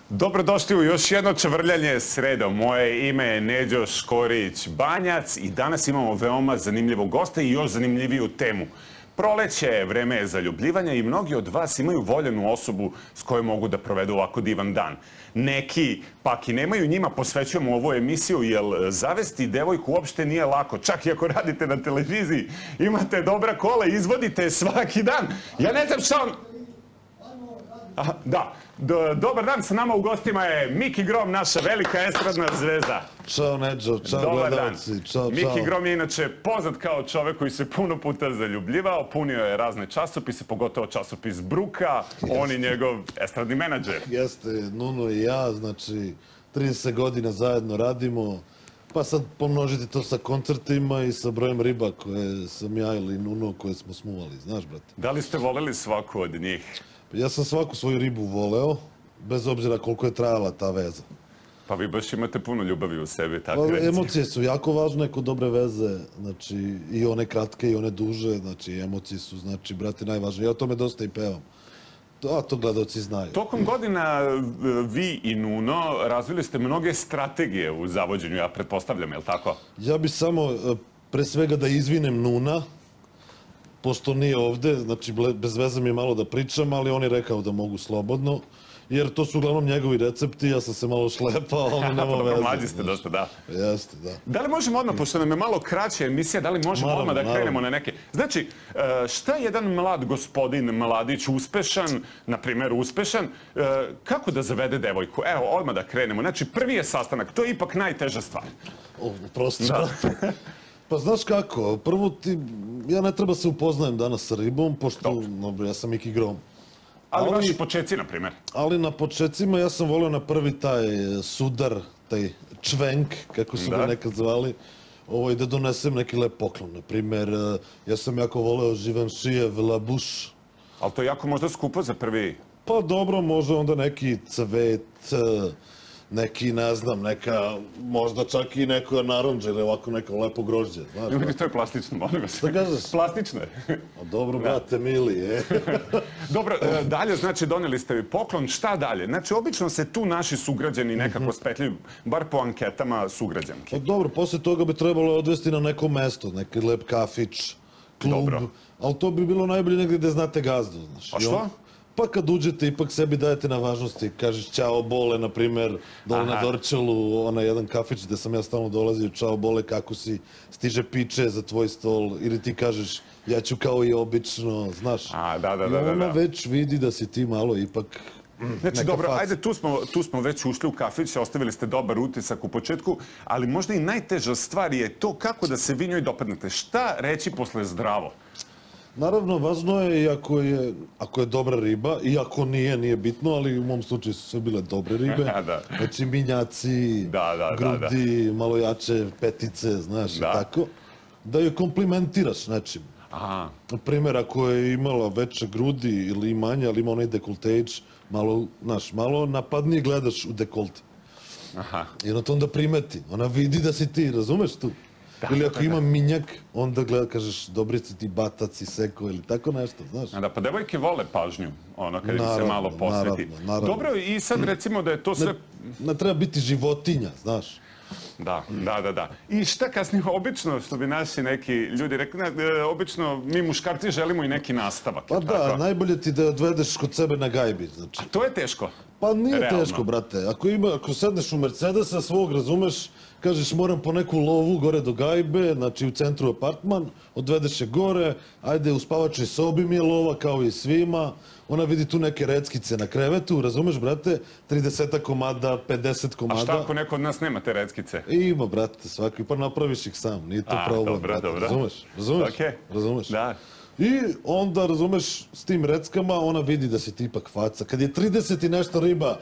Dobrodošli u još jedno čvrljanje sredom. Moje ime je Neđo Škorić-Banjac i danas imamo veoma zanimljivog gosta i još zanimljiviju temu. Proleće, vreme je zaljubljivanja i mnogi od vas imaju voljenu osobu s kojom mogu da provedu ovako divan dan. Neki pak i nemaju, njima posvećujemo ovu emisiju, jer zavesti devojku uopšte nije lako. Čak i ako radite na televiziji, imate dobra kola i izvodite je svaki dan. Ja ne znam šta on... Da, dobar dan, sa nama u gostima je Miki Grom, naša velika estradna zvezda. Ćao Neđo, čao gledalci, čao. Miki Grom je inače poznat kao čovek koji se puno puta zaljubljivao, punio je razne časopise, pogotovo časopis Bruka, on je njegov estradni menadžer. Jeste, Nuno i ja, znači 30 godina zajedno radimo, pa sad pomnožite to sa koncertima i sa brojem riba koje sam ja ili Nuno koje smo smuvali, znaš brate. Da li ste voleli svaku od njih? Ja sam svaku svoju ribu voleo, bez obzira koliko je trajala ta veza. Pa vi baš imate puno ljubavi u sebi, tako reći. Emocije su jako važne kod dobre veze, znači i one kratke i one duže, znači emocije su, znači, brate, najvažnije. Ja o tome dosta i pevam. A to gledalci znaju. Tokom godina vi i Nuno razvili ste mnoge strategije u zavođenju, ja pretpostavljam, je li tako? Ja bi samo, pre svega, da izvinem Nuna, pošto nije ovde, znači bez veze mi je malo da pričam, ali on je rekao da mogu slobodno, jer to su uglavnom njegovi recepti, ja sam se malo šlepao, ali nema veze. Dobro, mlađi ste dosta, da. Jeste, da. Da li možemo odmah, pošto nam je malo kraća emisija, da li možemo odmah da krenemo na neke... Znači, šta je jedan mlad gospodin, mladić, uspešan, na primjer uspešan, kako da zavede devojku? Evo, odmah da krenemo. Znači, prvi je sastanak, to je ipak najteža stvar. Prosto. Pa znaš kako, prvo ja ne treba se upoznajem danas sa ribom, pošto ja sam Miki Grom. Ali vaši početci, na primjer? Ali na početcima ja sam volio na prvi taj sudar, taj čvenk, kako su ga nekad zvali, da donesem neki lep poklon. Na primjer, ja sam jako voleo Givenchyjev La Bouche. Ali to je jako možda skupo za prvi? Pa dobro, može onda neki cvet, neki, ne znam, neka, možda čak i neko narandža ili ovako neko lepo grožđe, znaš. To je plastično, molim vas. Šta kažeš? Plastično je. Dobro, brate, mili, je. Dobro, dalje, znači, doneli ste mi poklon, šta dalje? Znači, obično se tu naši sugrađani nekako spetljaju, bar po anketama sugrađanki. Dobro, posle toga bi trebalo odvesti na neko mesto, neki lep kafić, klub, ali to bi bilo najbolje negdje gde znate gazdu, znaš. A što? Pa kad uđete, ipak sebi dajete na važnosti. Kažeš Ćao Bole, na primjer, dole na Dorčelu, onaj jedan kafić gde sam ja stalno dolazio, Ćao Bole, kako si, stiže piće za tvoj stol, ili ti kažeš ja ću kao i obično, znaš. I ona već vidi da si ti malo ipak... Znači, dobro, ajde, tu smo već ušli u kafić, ostavili ste dobar utisak u početku, ali možda i najteža stvar je to kako da se vi njoj dopadnete. Šta reći posle zdravo? Naravno, važno je i ako je dobra riba, i ako nije bitno, ali u mom slučaju su sve bile dobre ribe. Znači, minjaci, grudi, malo jače petice, znaš, i tako. Da joj komplimentiraš nečim. Na primjer, ako je imala veće grudi ili manje, ali ima onaj dekoltejč, malo napadnije gledaš u dekolte. I ona to onda primeti. Ona vidi da si ti, razumeš tu? Ili ako ima minjak, onda gleda, kažeš, dobri si ti batac i seko ili tako nešto, znaš. Da, pa devojke vole pažnju, ono, kad im se malo posveti. Dobro, i sad recimo da je to sve... Ne treba biti životinja, znaš. Da. I šta kasnije, obično, što bi naši neki ljudi rekli, obično mi muškarci želimo i neki nastavak. Pa da, najbolje ti da odvedeš kod sebe na gajbi, znači. A to je teško? Pa nije teško, brate. Ako sedneš u Mercedesa svog, razumeš, kažeš moram po neku lovu gore do gajbe, znači u centru apartman, odvedeš je gore, ajde u spavačoj sobi mi je lova kao i svima, ona vidi tu neke reckice na krevetu, razumeš, brate, 30 komada, 50 komada. A šta ako neko od nas nema te reckice? Ima, brate, svaki, pa napraviš ih sam, nije to problem, brate, razumeš? Da. I onda, razumeš, s tim reckama ona vidi da si ti ipak faca. Kad je 30 i nešto riba,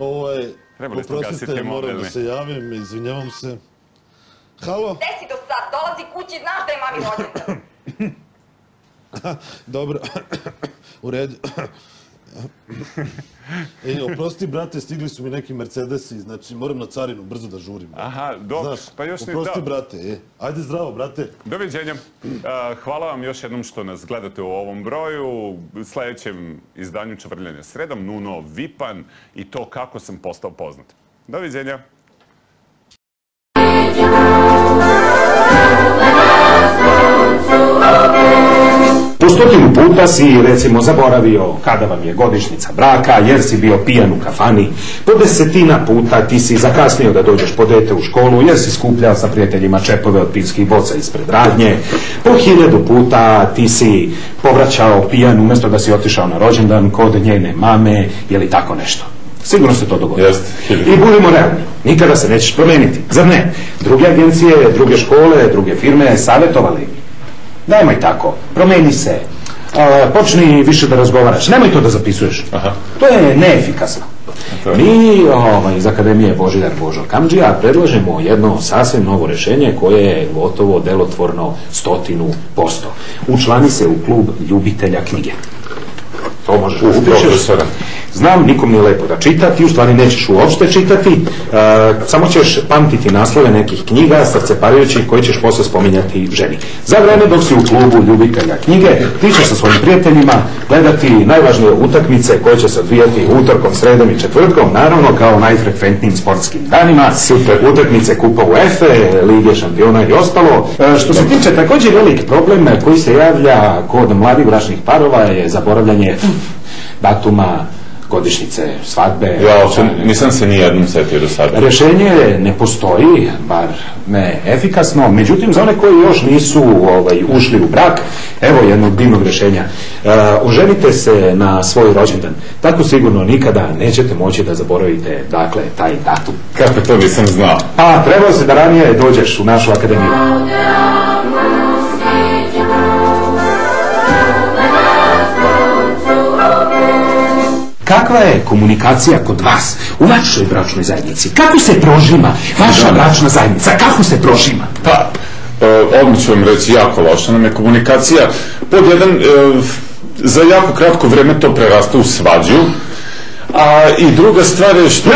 oprostite, moram da se javim, izvinjavam se. Halo? Gde si do sad? Dolazi kući, znaš da je mami rođendan. Dobro, u redu. Oprosti, brate, stigli su mi neki Mercedesi, znači moram na carinu brzo da žurim. Aha, dobro, pa još ni to. Oprosti, brate, ajde zdravo, brate. Doviđenja. Hvala vam još jednom što nas gledate u ovom broju. U sljedećem izdanju Čavrljanja sredom, Nuno Vipan i to kako sam postao poznat. Doviđenja. Po 100 puta si, recimo, zaboravio kada vam je godišnjica braka, jer si bio pijan u kafani. Po 10 puta ti si zakasnio da dođeš po dete u školu, jer si skupljao sa prijateljima čepove od pivskih boca ispred radnje. Po 1000 puta ti si povraćao pijan umjesto da si otišao na rođendan kod njene mame, ili tako nešto. Sigurno se to dogodilo. I budimo realni, nikada se nećeš promijeniti. Zar ne? Druge agencije, druge škole, druge firme savjetovali. Nemoj tako, promijeni se, počni više da razgovaraš, nemoj to da zapisuješ. To je neefikasno. Mi iz Akademije Božidar Božo Kamdžija predlažemo jedno sasvim novo rješenje koje je gotovo delotvorno 100%. Učlani se u klub ljubitelja knjige. To možeš da upišeš. Znam, nikom nije lepo da čita, ti u stvari nećeš uopšte čitati, samo ćeš pamtiti naslove nekih knjiga, srceparujući, koji ćeš posle spominjati ženi. Za vreme dok si u klubu ljubitelja knjige, ti ćeš sa svojim prijateljima gledati najvažnije utakmice koje će se odvijati utorkom, sredom i četvrtkom, naravno kao najfrekventnijim sportskim danima, utakmice Kupa UEFA, Lige šampiona i ostalo. Što se tiče također velik problem koji se javlja kod mladih bračnih parova je zaboravljanje datuma, godišnjice, svadbe. Ja, nisam se nijednom setio do sada. Rješenje ne postoji, bar ne efikasno, međutim za one koji još nisu ušli u brak, evo jednog divnog rješenja. Oženite se na svoj rođendan. Tako sigurno nikada nećete moći da zaboravite, dakle, taj datum. Kako to nisam znao? Pa, trebao se da ranije dođeš u našu akademiju. Kakva je komunikacija kod vas, u vašoj bračnoj zajednici? Kako se prožima vaša bračna zajednica? Kako se prožima? Pa, odmah ću vam reći, jako loša nam je komunikacija. Pod jedan, za jako kratko vreme to prerasta u svađu. A i druga stvar je što... Jer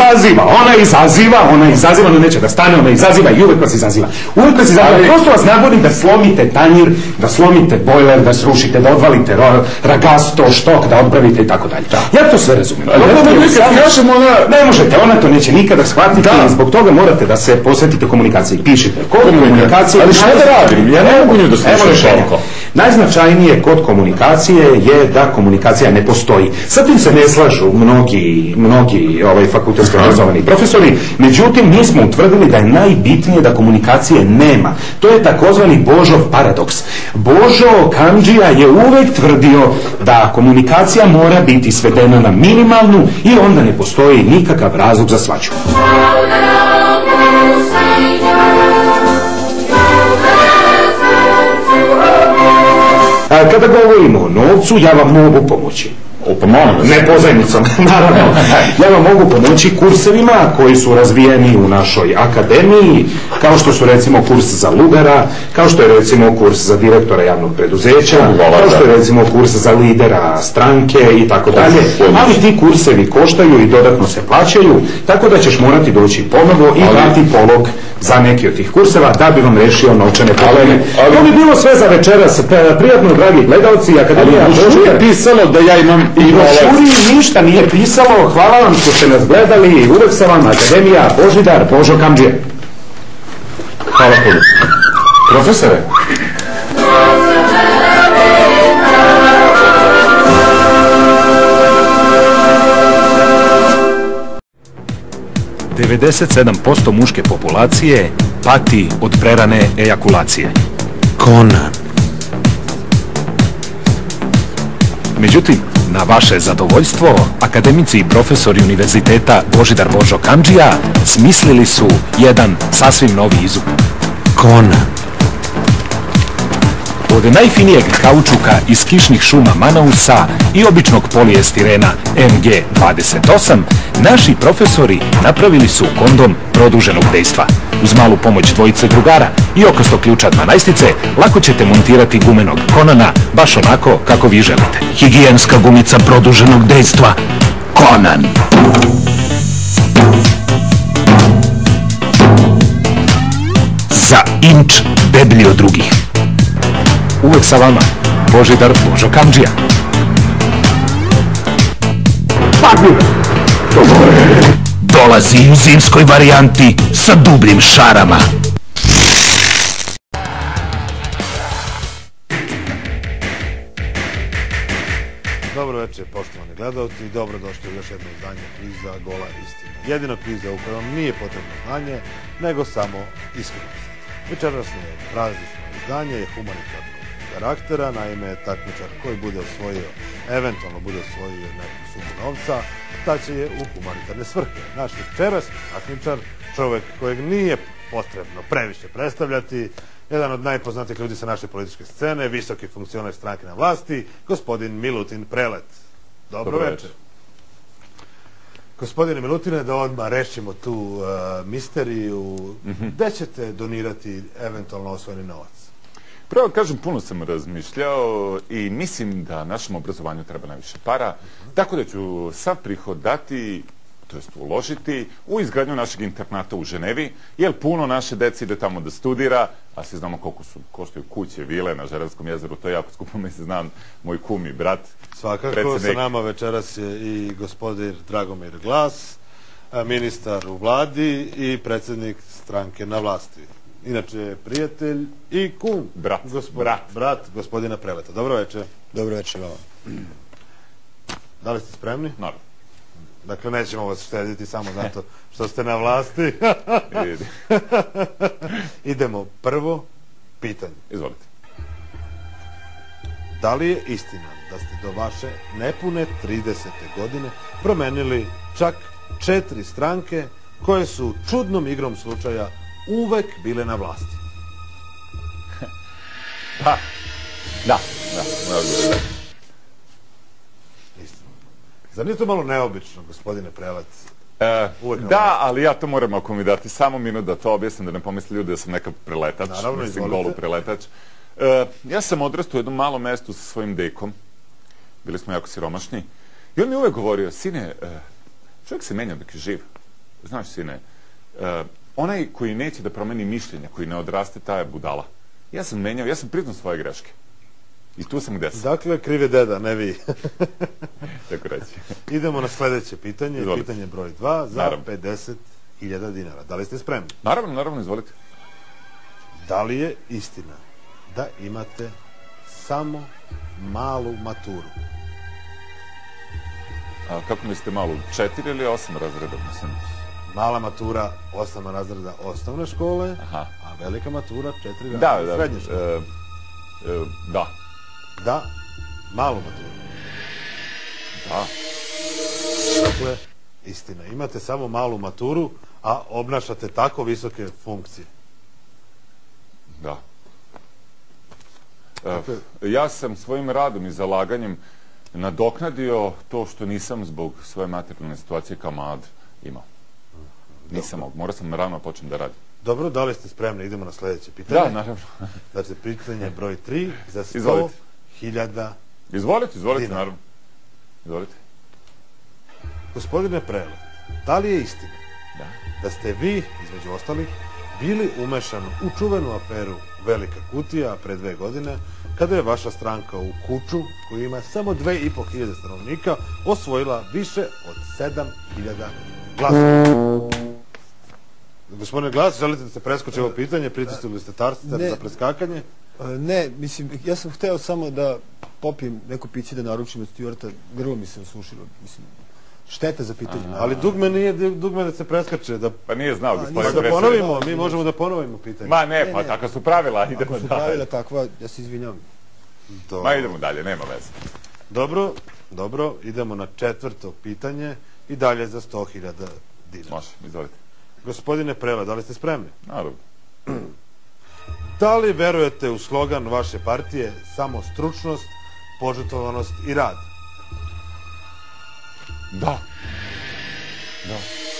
ona izaziva, no neće da stane, ona izaziva i uvek vas izaziva. Uvek vas izaziva, prosto vas nagodim da slomite tanjir, da slomite bojler, da srušite, da odvalite ragasto, štok, da odbravite i tako dalje. Ja to sve razumijem. Ne možete, ona to neće nikada shvatiti i zbog toga morate da se posvetite komunikaciji. Pišite kod komunikacije... Ali što da radim? Ja ne mogu nju da slušam toliko. Najznačajnije kod komunikacije je da komunikacija ne postoji. Sa tim se ne slažu mnogi fakultetski obrazovani profesori, međutim mi smo utvrdili da je najbitnije da komunikacije nema. To je takozvani Božov paradoks. Božo Kamdžija je uvek tvrdio da komunikacija mora biti svedena na minimalnu i onda ne postoji nikakav razlog za svađu. Kada govorimo o novcu, ja vam mogu pomoći. Ne pozajmicom, naravno. Ja vam mogu pomoći kursevima koji su razvijeni u našoj akademiji, kao što su recimo kurs za lugara, kao što je recimo kurs za direktora javnog preduzeća, kao što je recimo kurs za lidera stranke i tako dalje. Ali ti kursevi koštaju i dodatno se plaćaju, tako da ćeš morati doći ponovo i dati polog za neki od tih kurseva da bi vam rešio novčane probleme. To bi bilo sve za večeras. Prijatno, dragi gledalci, Akademija Božidar je pisalo da ja imam i brošuri ništa nije pisalo. Hvala vam što ste nas gledali. Uvek sam vam Akademija Božidar Božo Kamdžija. Hvala puno. Profesore? %97% muške populacije pati od prerane ejakulacije. Conan. Međutim, na vaše zadovoljstvo, akademici i profesori Univerziteta Božidar Božo Kamdžija smislili su jedan sasvim novi izum. Conan. Od najfinijeg kaučuka iz kišnih šuma Manausa i običnog polijestirena MG28, naši profesori napravili su kondom produženog dejstva. Uz malu pomoć dvojice drugara i oko ključa 12-ice lako ćete montirati gumenog Konana baš onako kako vi želite. Higijenska gumica produženog dejstva Konan. Za inč deblji od drugih. Uvek sa vama, Božidar Božo Kamdžija. Dolazi u zimskoj varijanti sa dubljim šarama. Dobro večer, poštovani gledalci, i dobrodošli u još jedno izdanje kviza Gola istina. Jedino kviza u kojoj vam nije potrebno znanje, nego samo iskrenost. Večerašnje praznično izdanje je humanitarnog karaktera, naime takmičar koji bude osvojio, eventualno bude osvojio neku sumu novca, staće je u humanitarne svrhe. Naš večerašnji takmičar, čovek kojeg nije potrebno previše predstavljati, jedan od najpoznatijih ljudi sa naše političke scene, visoki funkcioner stranke na vlasti, gospodin Milutin Prelet. Dobro večer. Gospodine Milutine, da odmah rešimo tu misteriju, gde ćete donirati eventualno osvojeni novac? Prvo kažem, puno sam razmišljao i mislim da našem obrazovanju treba najviše para, tako da ću sav prihod dati, to jest uložiti, u izgradnju našeg internata u Ženevi, jer puno naše dece ide tamo da studira, a svi znamo koliko koštaju kuće, vile na Žeranskom jezeru, to je jako skupo, mislim, znam moj kum i brat. Svakako, sa nama večeras je i gospodin Dragomir Glas, ministar u vladi i predsjednik stranke na vlasti. Inače, prijatelj i kum. Brat gospodina Preleta. Dobro večer. Dobro večer vama. Da li ste spremni? Naravno. Dakle, nećemo vas štediti samo zato što ste na vlasti. Idemo prvo pitanje. Izvolite. Da li je istina da ste do vaše nepune 30. godine promenili čak 4 stranke koje su čudnom igrom slučaja uvek bile na vlasti? Da. Zar nije to malo neobično, gospodine Prelet? Da, ali ja to moram, ako mi dati samo minut da to objasnim, da ne pomisli ljudi da sam nekav preletač, mislim golu preletač. Ja sam odrastao u jednom malom mestu sa svojim dekom, bili smo jako siromašni, i on mi uvek govorio, sine, čovjek se menja dok je živ. Znaš, sine, onaj koji neće da promeni mišljenja, koji ne odraste, taj je budala. Ja sam menjao, ja sam priznao svoje greške. I tu sam gde sam. Dakle, kriv je deda, ne vi. Tako reći. Idemo na sledeće pitanje, pitanje broj 2 za 50.000 dinara. Da li ste spremni? Naravno, izvolite. Da li je istina da imate samo malu maturu? A kako mislite malu? 4 ili 8 razreda, mislim? Mala matura 8 razreda osnovne škole, a velika matura 4 razreda srednje škole. Da, malu maturu. Da. Dakle, istina, imate samo malu maturu, a obnašate tako visoke funkcije. Da. Ja sam svojim radom i zalaganjem nadoknadio to što nisam zbog svoje materijalne situacije kao mlad imao. Nisam mogu, morao sam rano početi da radim. Dobro, da li ste spremni? Idemo na sledeće pitanje. Da, naravno. Znači, pitanje broj 3 za 100.000. Izvolite, naravno. Izvolite. Gospodine Prelet, da li je istina da ste vi, između ostalih, bili umešani u čuvenu aferu Velika kutija pre 2 godine, kada je vaša stranka u Kuču, koja ima samo 2.500 stanovnika, osvojila više od 7.000 glasova? Gospodine Glas, želite da se preskoči ovo pitanje? Pritisnuli ste taster za preskakanje? Ne, mislim, ja sam hteo samo da popijem neko piće da naručim od stjuarta, grlo mi se osušilo, mislim, šteta za pitanje. Ali dugme nije dugme da se preskače. Pa nije znao, gospodin. Da ponovimo, mi možemo da ponovimo pitanje. Ma ne, pa takva su pravila, idemo dalje. Ako su pravila takva, ja se izvinjam. Ma idemo dalje, nema veze. Dobro, idemo na 4. pitanje i dalje za 100.000 dinara. Može, izvolite. Gospodine Prelet, da li ste spremni? Naravno. Da li verujete u slogan vaše partije samo stručnost, požrtvovanost i rad? Da. Da.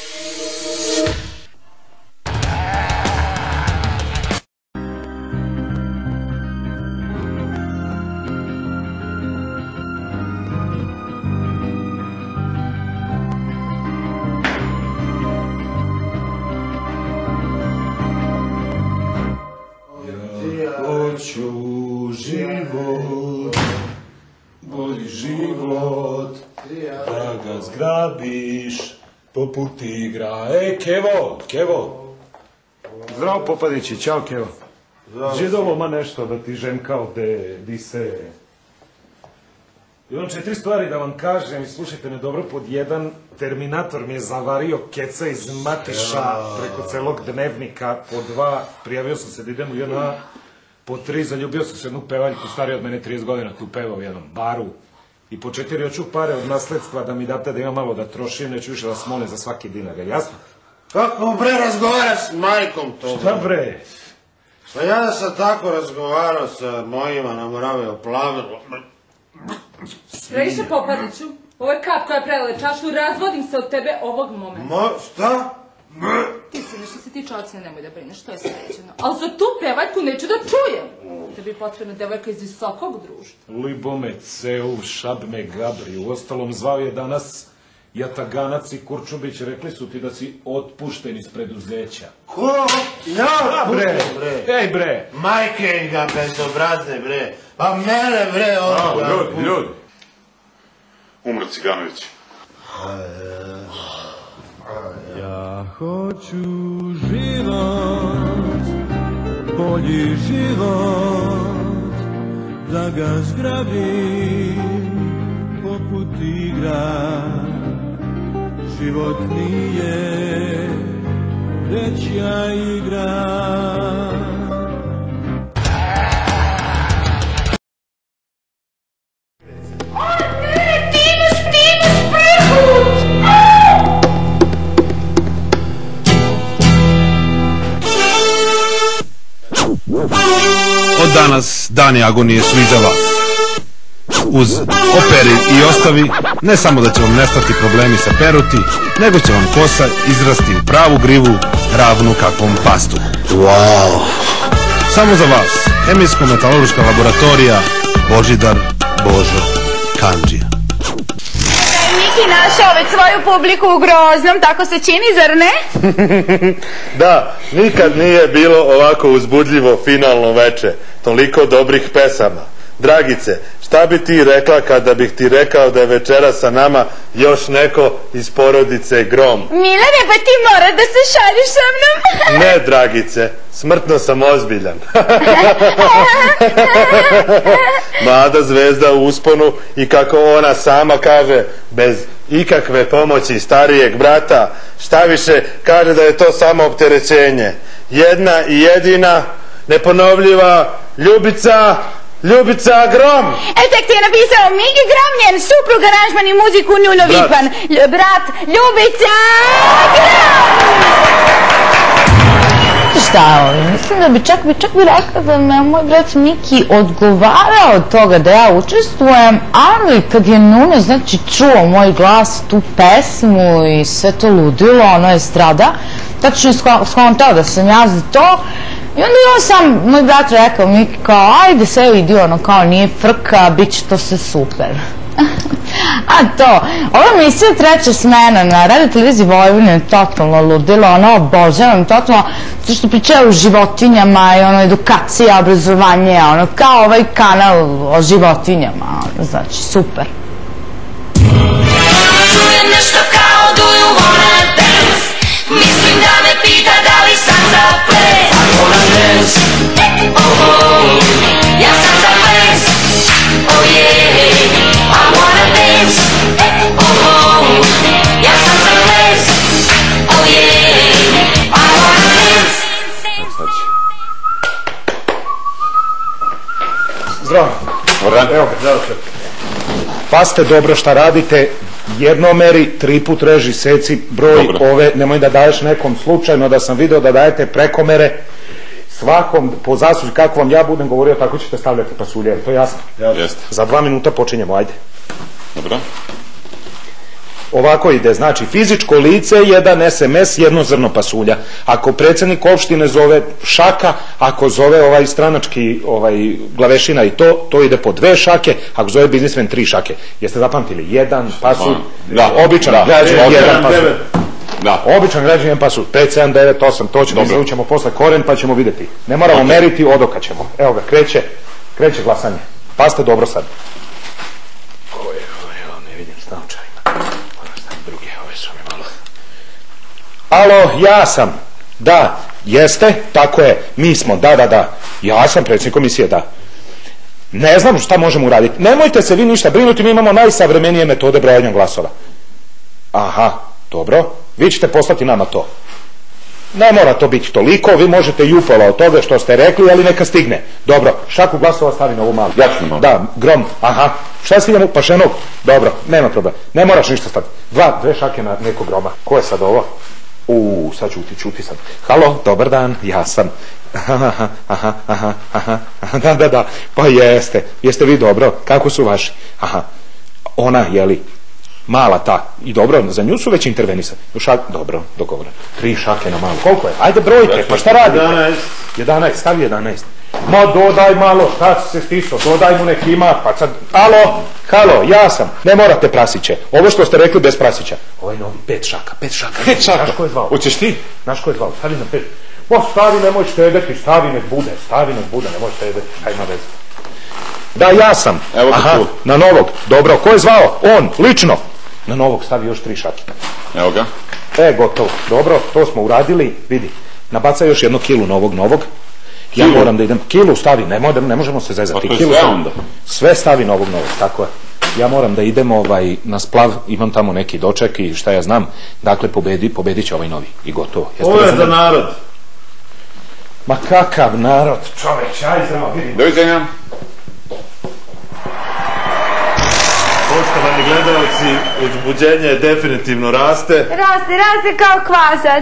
Hoću život, bolji život, da ga zgrabiš poput igra. Kevo! Zdravo Popadići, čao Kevo. Židolo ma nešto da ti žemka ovde di se... Imam 4 stvari da vam kažem i slušajte me dobro. Pod 1, Terminator mi je zavario keca iz Matiša preko celog dnevnika. Pod 2, prijavio sam se da idem u JNA. Po 3, zaljubio sam se jednu pevaljku stariju od mene 30 godina tu peva u jednom baru. I po 4, hoću pare od nasledstva da mi date da imam malo da trošim, neću više vas molim za svaki dinar, jasno? Kako bre razgovaraš s majkom to? Šta bre? Pa ja sam tako razgovarao sa mojima namoravio Plavelu. Previše Popadiću, ovo je kap koja je prelele čašu, razvodim se od tebe ovog momenta. Šta? Ti se nešto se tiče ocene, nemoj da brineš, to je sređeno. Ali za tu pevaljku neću da čujem. Tebi je potrebna devojka iz visokog društva. Libome, Ceu, Šabme, Gabri, u ostalom zvao je danas Jataganac i Kurčubić, rekli su ti da si otpušten iz preduzeća. Ko? Ja bre! Ej bre! Majke ga bezobrazne bre! Pa mene bre! Ljudi! Umro Ciganović. Ja hoću život, bolji život, da ga zgrabim poput igra. Život nije dečja igra. Od danas dani agonije su iza vas. Uz Operi i Ostavi ne samo da će vam nestati problemi sa peruti, nego će vam kosa izrasti u pravu grivu, ravnu kakvom pastu. Wow! Samo za vas, Hemijsko-metalurška laboratorija Božidar Božo Kandžija. Miki našao već svoju publiku u Groznom, tako se čini, zar ne? Da, nikad nije bilo ovako uzbudljivo finalno veče. Toliko dobrih pesama. Dragice, šta bi ti rekla kada bih ti rekao da je večera sa nama još neko iz porodice Grom? Milane, pa ti moraš da se šališ sa mnom. Ne, Dragice, smrtno sam ozbiljan. Mlada zvezda u usponu i kako ona sama kaže, bez ikakve pomoći starijeg brata, šta više kaže da je to samo opterećenje. Jedna i jedina, neponovljiva Ljubica Grom! Tek ti je napisao Miki Grom, njen suprug, aranžman i muziku Njuno Vipan. Brat Ljubica Grom! Šta je? Mislim da bi čak rekla da me moj brat Miki odgovarao od toga da ja učestvujem, ali kad je Nuno znači čuo moj glas, tu pesmu i sve to ludilo, ono je strada, tačno je skontao da sam ja za to. I onda je on sam, moj brat rekao Miki kao, ajde sve idi, ono kao nije frka, bit će to sve super. A to, ova emisija Treća smena na Radio televiziji Vojvodine je totalno ludilo, ono obožavam totalno, zato što pričaju o životinjama i ono edukacija, obrazovanje, ono kao ovaj kanal o životinjama, znači super. Čujem nešto kao do you wanna dance, mislim da me pita da li sam za ples. I wanna dance, oh, ja sam za ples, oh yeah, I wanna dance, oh, ja sam za ples, oh yeah, I wanna dance. Zdravo. Evo ga, zdravo. Pazite dobro šta radite, jednomeri, 3 put reži, seci broj ove, nemoj da daješ nekom slučajno da sam video da dajete prekomere, Svakom po zasluzi, kako vam ja budem govorio, tako ćete stavljati pasulje, to je jasno? Jeste. Za 2 minuta počinjemo, ajde. Dobro. Ovako ide, znači fizičko lice, 1 SMS, 1 zrno pasulja. Ako predsjednik opštine zove šaka, ako zove ovaj stranački glavešina i to ide po 2 šake, ako zove biznismen 3 šake. Jeste zapamtili? 1 pasulj, običan građan, 1 pasulj. Običan građan, 1 pasulj, 5, 7, 9, 8, to ćemo, izvućemo posle koren pa ćemo vidjeti. Ne moramo meriti, odoka ćemo. Evo ga, kreće glasanje. Pazite dobro sad. Ne vidim s naočarima. Druge, ove su mi malo. Alo, ja sam. Da, jeste, tako je, mi smo, da. Ja sam predsjednik komisije, da. Ne znam šta možemo uraditi. Nemojte se vi ništa brinuti, mi imamo najsavremenije metode brojanja glasova. Aha, dobro. Vi ćete poslati nama to. Ne mora to biti toliko, vi možete i upola od toga što ste rekli, ali neka stigne. Dobro, šaku glasova stavi na ovu malu. Jačno. Da, grom, aha. Šta stignemo? Pašenog? Dobro, nema problema. Ne moraš ništa staviti. 2 šake na nekog groma. Ko je sad ovo? Sad čuti sad. Halo, dobar dan, ja sam. Aha. Da. Pa jeste vi dobro? Kako su vaši? Aha. Ona, jeli? Mala ta. I dobro, za nju su već intervenisali. Dobro, dogovor. 3 šake na malu. Koliko je? Ajde brojke, pa šta radite? 11, stavi 11. Ma dodaj malo, šta si se stisao, dodaj mu neki ima, pa sad, halo, ja sam, ne morate prasiće. Ovo što ste rekli bez prasića. Ovaj novi, 5 šaka. 5 šaka. Znaš ko je zvao? Hoćeš ti? Znaš ko je zvao? Stavi na 5. Ma stavi, nemoj štedeti, stavi nek bude, nemoj štedeti, šta ima veze. Da, ja sam. Evo te tu. Na novog, dobro, ko je zvao? On, lično. Na novog stavi još 3 šake. Evo ga. Gotovo, dobro, to smo uradili, vidi. Nabacaj još 1 kilu novog. Ja moram da idem, kilu stavi, ne možemo se zezati. Pa to je sve onda. Sve stavi novog, tako je. Ja moram da idem na splav, imam tamo neki doček i šta ja znam. Dakle, pobedit će ovaj novi i gotovo. Ovo je za narod. Ma kakav narod, čoveč, ajde, vidim. Doviđenja. Poštovani gledalci, uzbuđenje definitivno raste. Raste kao kvasac.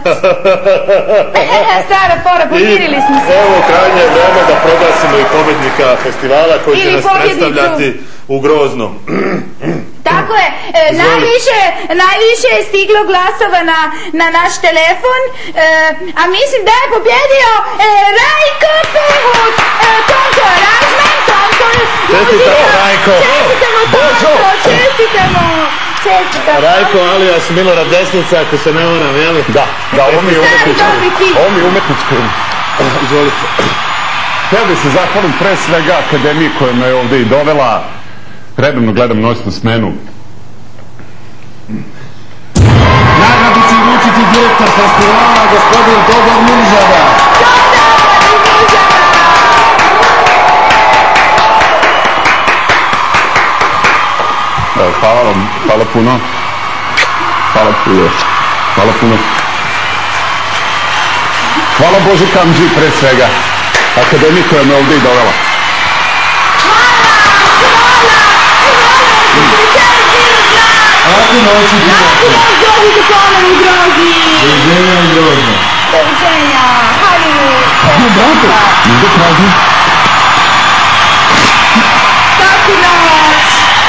Stara fora, pomirili smo se. Evo krajnje je vreme da proglasimo i pobednika festivala koji će nas predstavljati u Groznom. Tako je, najviše je stiglo glasova na naš telefon, a mislim da je pobjedio Rajko Pehut, Tonko Razman, Čestitamo Rajko! Čestitamo! Rajko alias Milorad Desnica, ako se ne varam, jel? Da, ovo mi je umetnički. Izvolite. Htio bih se zahvalim pre svega akademiji koja me je ovdje i dovela. Redovno gledam noćnu smenu. Nagradu će uručiti direktor festivala, gospodin Todor Muržava. Hvala vam, hvala puno. Hvala Bože Kamđi pre svega, akademiji koja me ovdje i dovela. Laku noć i Dođite ponovno u Grozi. Doviđenja i Grozno. Doviđenja, hajde. Brate, nije prazni. Laku noć.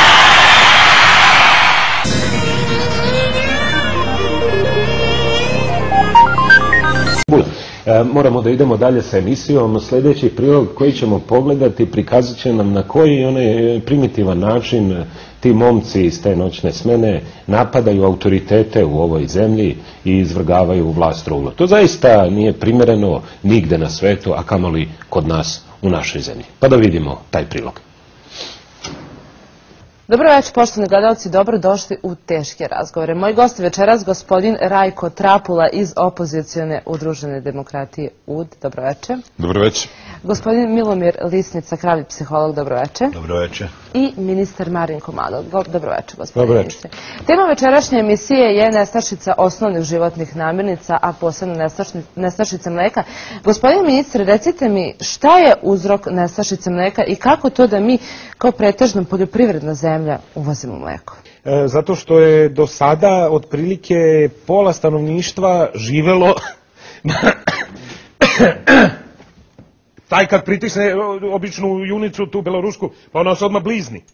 Moramo da idemo dalje sa emisijom. Sljedeći prilog koji ćemo pogledati prikazat će nam na koji onaj primitivan način ti momci iz te noćne smene napadaju autoritete u ovoj zemlji i izvrgavaju vlast ruglu. To zaista nije primjereno nigde na svetu, a kamoli kod nas u našoj zemlji. Pa da vidimo taj prilog. Dobro večer, poštovani gledalci, dobro došli u teške razgovore. Moj gost večeras, gospodin Rajko Trapula iz opozicione udružene demokratije UD. Dobro večer. Dobro večer. Gospodin Milomir Lisnica, kravlji psiholog. Dobro večer. Dobro večer. I ministar Marin Komadov. Dobro večer, gospodin ministre. Tema večerašnje emisije je nestašica osnovnih životnih namirnica, a posebno nestašica mleka. Gospodin ministre, recite mi šta je uzrok nestašice mleka i kako to da mi kao pretežno poljoprivredna zemlja uvozimo mleko? Zato što je do sada otprilike pola stanovništva živelo Taj kad pritisne običnu junicu, tu belorusku, pa ona se odmah blizni.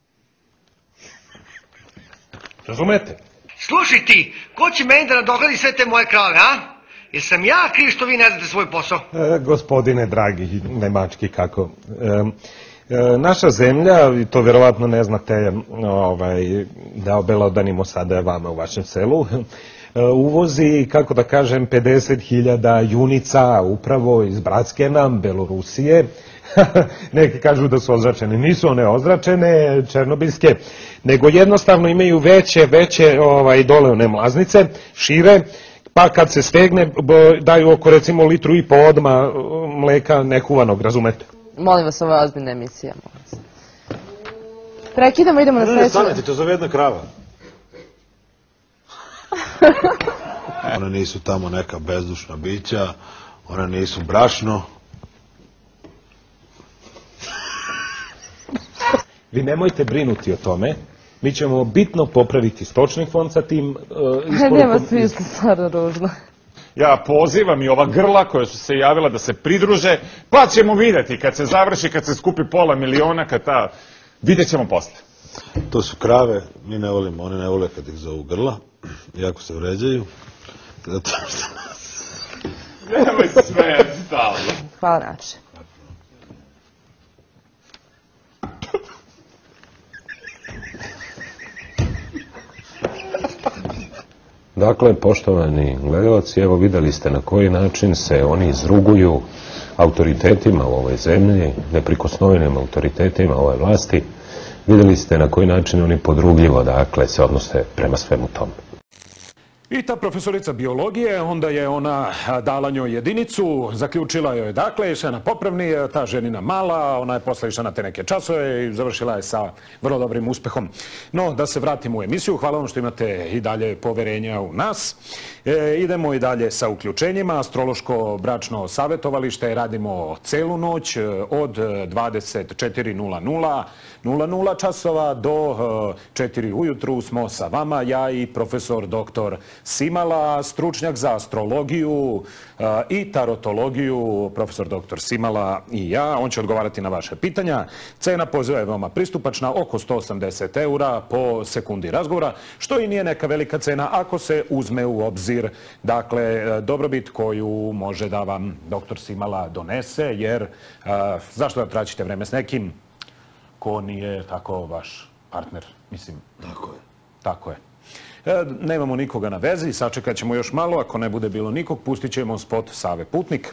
Razumete? Slušaj ti, ko će meni da nadogradi sve te moje krave, a? Jer sam ja kriv što vi ne znate svoj posao? Gospodine dragi, nemački kako... Naša zemlja, i to verovatno ne znate, da obelodanimo sada vama u vašem selu, uvozi, kako da kažem, 50.000 junica upravo iz bratske nam, Belorusije. Neki kažu da su ozračene, nisu one ozračene, černobilske, nego jednostavno imaju veće dole one mlaznice, šire, pa kad se stegne daju oko recimo 1,5 litru odma mleka nekuvanog, razumete? Molim vas, ovo je ozbiljna emisija. Prekidamo, idemo na sledeću. Ne, stanete, to zove jedna krava. One nisu tamo neka bezdušna bića, one nisu brašno. Vi nemojte brinuti o tome, mi ćemo bitno popraviti stočni fond sa tim isporukom. Nema smisla, stvarno ružno. Ja pozivam i ova grla koja su se javila da se pridruže, pa ćemo vidjeti kad se završi, kad se skupi $500.000, kad ta... Vidjet ćemo posle. To su krave, mi ne volimo, one ne vole kad ih zovu grla, jako se vređaju. Nemoj se smijeti stalno. Hvala nače. Dakle, poštovani gledalci, evo videli ste na koji način se oni izruguju autoritetima u ovoj zemlji, neprikosnovenim autoritetima ove vlasti. Videli ste na koji način oni podrugljivo, dakle, se odnose prema svemu tomu. I ta profesorica biologije, onda je ona dala njoj jedinicu, zaključila joj, dakle, išla na popravni, ta ženina mala, ona je posle išla na te neke časove i završila je sa vrlo dobrim uspehom. No, da se vratimo u emisiju, hvala vam što imate i dalje poverenja u nas. Idemo i dalje sa uključenjima. Astrološko bračno savjetovalište radimo celu noć od 24:00 časova do 4 ujutru smo sa vama, ja i profesor doktor Simala, stručnjak za astrologiju i tarotologiju, profesor dr. Simala i ja. On će odgovarati na vaše pitanja. Cena poziva je veoma pristupačna, oko 180 € po sekundi razgovora, što i nije neka velika cena ako se uzme u obzir, dakle, dobrobit koju može da vam dr. Simala donese, jer zašto da traćite vreme s nekim ko nije tako vaš partner, mislim. Tako je. Tako je. Nemamo nikoga na vezi, sačekat ćemo još malo, ako ne bude bilo nikog, pustit ćemo spot Save Putnik.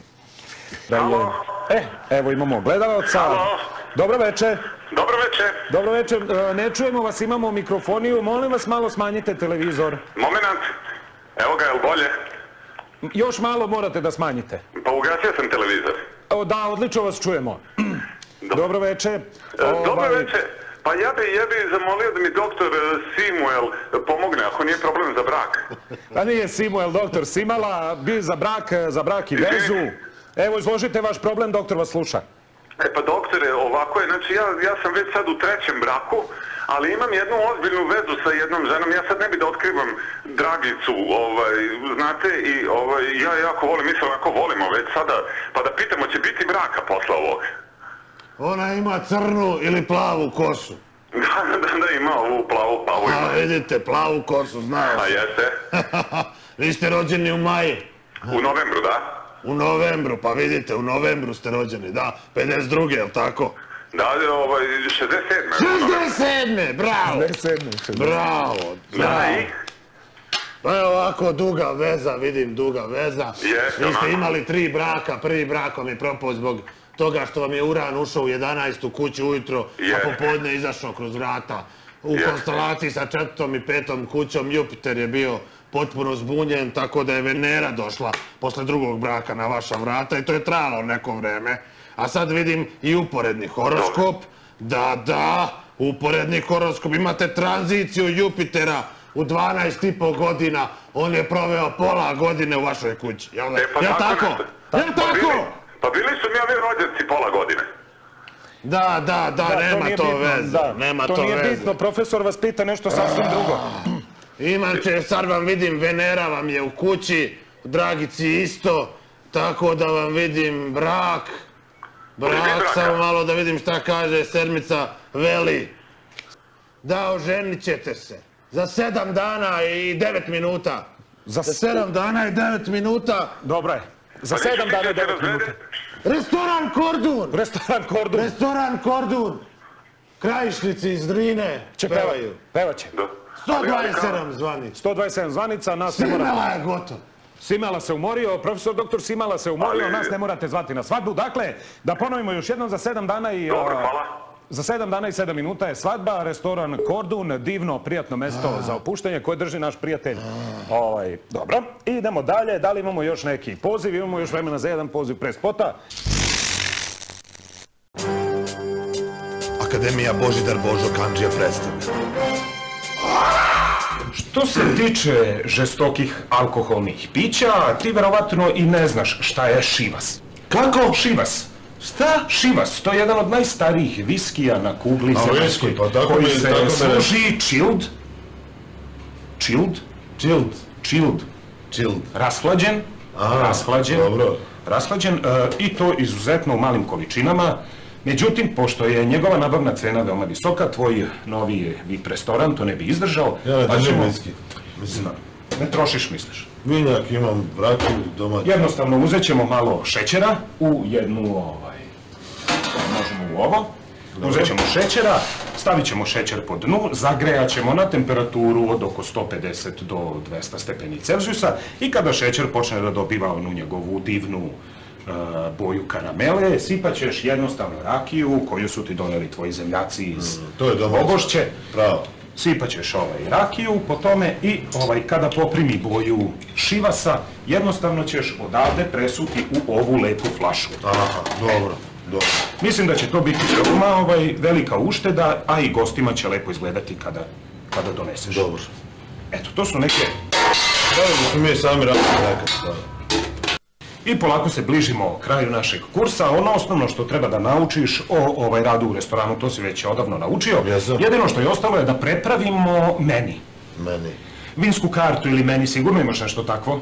Evo imamo gledalaca. Dobro večer. Dobro večer. Dobro večer, ne čujemo vas, imamo mikrofoniju, molim vas malo smanjite televizor. Moment, evo ga, je li bolje? Još malo morate da smanjite. Pa ugasio sam televizor. Da, odlično vas čujemo. Dobro večer. Dobro večer. Pa ja bi zamolio da mi doktor Simuel pomogne, ako nije problem za brak. Pa nije Simuel, doktor Simala, bi za brak i vezu. Evo, izložite vaš problem, doktor vas sluša. Pa doktore, ovako je, znači ja sam već sad u 3. braku, ali imam jednu ozbiljnu vezu sa jednom ženom, ja sad ne bi da otkrivam Dragicu, znate, i ja jako volim, mislim, onako volimo već sada, pa da pitamo, će biti braka posle ovoga? Ona ima crnu ili plavu kosu. Da, ima ovu plavu ima. A, vidite, plavu kosu, znao. A jeste? Vi ste rođeni u maji. U novembru, da. U novembru, pa vidite, u novembru ste rođeni, da. 52. je li tako? Da, 67. 67. Bravo. 67. Bravo. Da, i? Pa je ovako duga veza, vidim duga veza. Vi ste imali 3 braka, prvi brak vam je propao zbog toga što vam je Uran ušao u 11. kuću ujutro, a popodne izašao kroz vrata. U konstelaciji sa 4. i 5. kućom Jupiter je bio potpuno zbunjen, tako da je Venera došla posle drugog braka na vaša vrata i to je trajalo neko vreme. A sad vidim i uporedni horoskop. Da, uporedni horoskop. Imate tranziciju Jupitera u 12,5 godina. On je proveo pola godine u vašoj kući. Jel tako? Jel tako? Pa bili su mi ovi rođaci pola godine. Da, nema to veze. To nije bitno, profesor vas pita nešto sasvim drugo. Inače, sad vam vidim, Venera vam je u kući, Dragici isto, tako da vam vidim brak. Brak, samo malo da vidim šta kaže Sermica Veli. Da, oženit ćete se. Za 7 dana i 9 minuta. Za 7 dana i 9 minuta. Dobro je. Za 7 dana i 9 minuta. Restoran Kordun. Restoran Kordun. Restoran Kordun. Krajišnici iz Drine pevaju. Pevaće. 127 zvanica. 127 zvanica, nas ne morate... Simela je gotov. Simela se umorio, profesor doktor Simela se umorio, nas ne morate zvati na svadbu. Dakle, da ponovimo još jednom, za 7 dana i... Dobro, hvala. Za 7 dana i 7 minuta je svadba, restoran Kordun, divno, prijatno mesto za opuštanje koje drži naš prijatelj. Dobro, idemo dalje, da li imamo još neki poziv, imamo još vremena za jedan poziv pre spota. Akademija Božidar Božo Kandžija predstavlja. Što se tiče žestokih alkoholnih pića, ti verovatno i ne znaš šta je šivas. Kako? Šivas. Šta? Šivas, to je jedan od najstarijih viskija na kugli zemaljskoj, koji se služi chilled, rashlađen i to izuzetno u malim količinama. Međutim, pošto je njegova nabavna cena veoma visoka, tvoj novi VIP restoran to ne bi izdržao. Ja ne držim viski. Ne trošiš, misliš? Vinjak imam, rakiju, domaću. Jednostavno, uzet ćemo malo šećera u jednu, možemo u ovo. Uzet ćemo šećera, stavit ćemo šećer po dnu, zagrejat ćemo na temperaturu od oko 150 do 200 stepeni Celzijusa i kada šećer počne da dobiva onu njegovu divnu boju karamele, sipat ćeš jednostavno rakiju koju su ti doneli tvoji zemljaci iz Bogošće. Sipat ćeš rakiju po tome i kada poprimi boju šivasa, jednostavno ćeš odavde presuti u ovu lepu flašu. Aha, dobro. Mislim da će to biti veoma velika ušteda, a i gostima će lepo izgledati kada doneseš. Dobro. Eto, to su neke... Da smo mi sami radili nekad stvari. I polako se bližimo kraju našeg kursa. Ono osnovno što treba da naučiš o radu u restoranu, to si već odavno naučio. Jedino što je ostalo je da prepravimo meni. Vinsku kartu ili meni, sigurno imaš nešto takvo?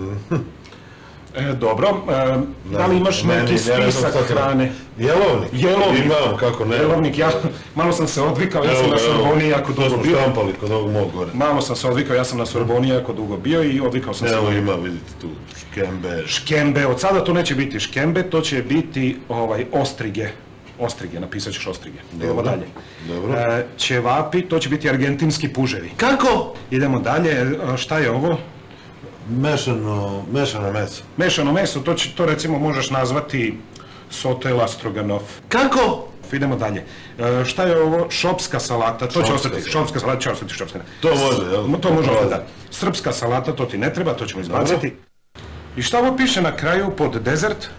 Dobro, da li imaš neki spisak hrane? Jelovnik. Imam, kako ne. Jelovnik, malo sam se odvikao, ja sam na Sorboni jako dugo bio. Štampali kod ovog mog gore. Malo sam se odvikao, ja sam na Sorboni jako dugo bio i odvikao sam se. Evo ima, vidite tu, škembe. Škembe, od sada to neće biti škembe, to će biti ostrige. Ostrige, napisat ćeš ostrige. Idemo dalje. Ćevapi, to će biti argentinski puževi. Kako? Idemo dalje, šta je ovo? Mešano meso. Mešano meso, to recimo možeš nazvati sotela stroganov. Kako? Idemo dalje. Šta je ovo? Šopska salata, to će ostati. Šopska salata će ostati šopska. To može, jel? To može ostati, da. Srpska salata, to ti ne treba, to ćemo izbaciti. I šta ovo piše na kraju pod dezert?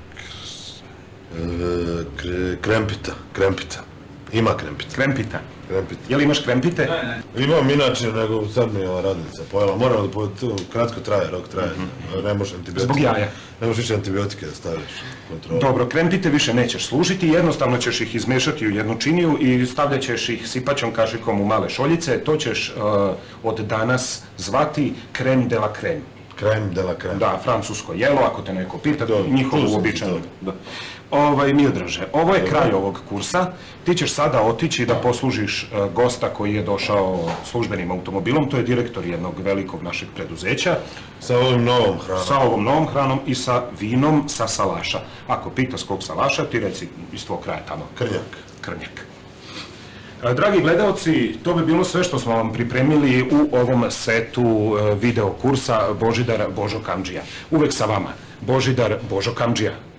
Krempita. Ima krempita. Krempita. Jel imaš krempite? Ne. Imam inače, nego sad mi je ova radnica pojela. Moram da kratko traje, rok traje. Ne možeš antibiotike. Zbog jaja. Ne možeš više antibiotike da staviš. Dobro, krempite više nećeš služiti, jednostavno ćeš ih izmešati u jednu činiju i stavljat ćeš ih sipaćom kašikom u male šoljice. To ćeš od danas zvati crème de la crème. Crème de la crème. Da, francusko jelo, ako te neko pita, njihovo uobičajeno. Miodraže, ovo je kraj ovog kursa. Ti ćeš sada otići da poslužiš gosta koji je došao službenim automobilom, to je direktor jednog velikog našeg preduzeća. Sa ovom novom hranom. Sa ovom novom hranom i sa vinom sa salaša. Ako pita s kog salaša, ti reci iz tvog kraja tamo. Krnjak. Dragi gledalci, to bi bilo sve što smo vam pripremili u ovom setu video kursa Božidar Božo Kandžija. Uvek sa vama, Božidar Božo Kandžija.